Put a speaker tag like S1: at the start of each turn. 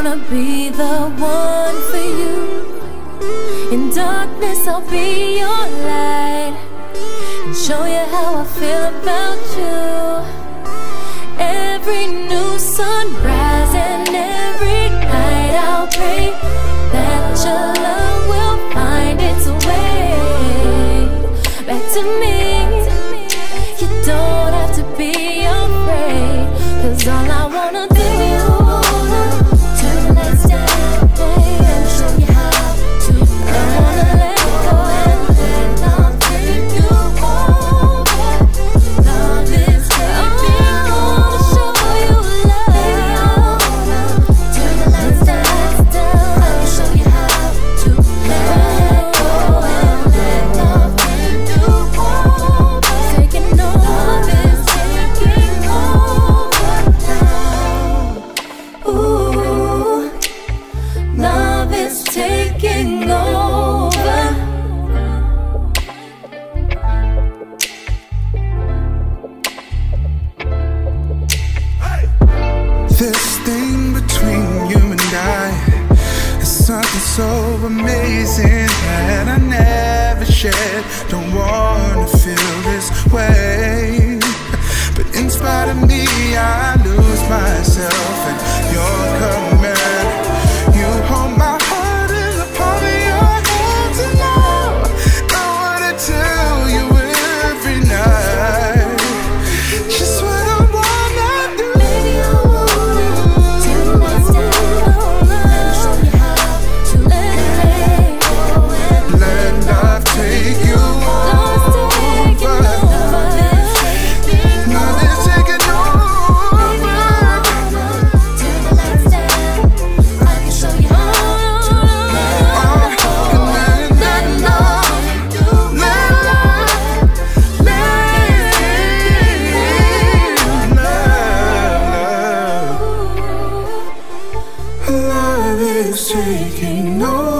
S1: wanna be the one for you. In darkness I'll be your light and show you how I feel about you. Every new sunrise and every night I'll pray that your love will find its way back to me. You don't have to be afraid, 'cause all I wanna do turn the lights down, babe, and show you how to. I wanna let go and let love take you over. Love is taking over. Show you love. Turn the lights down, I can show you how to let go and let love take you over. Taking over is taking over now. Ooh, love is taking over.
S2: This thing between you and I is something so amazing that I never shared. Don't wanna feel this way, but in spite of me I lose myself in your command. You hold my heart in the palm of your hands, and now I wanna tell you every night just what I wanna do.
S1: Baby, I wanna turn the lights down and show you how to let go and
S2: Let love take you
S1: love's taking
S2: over.
S1: over.
S2: Love is taking over.
S1: Turn the lights down, I can show you how to let go and let love take you
S2: Love is taking over.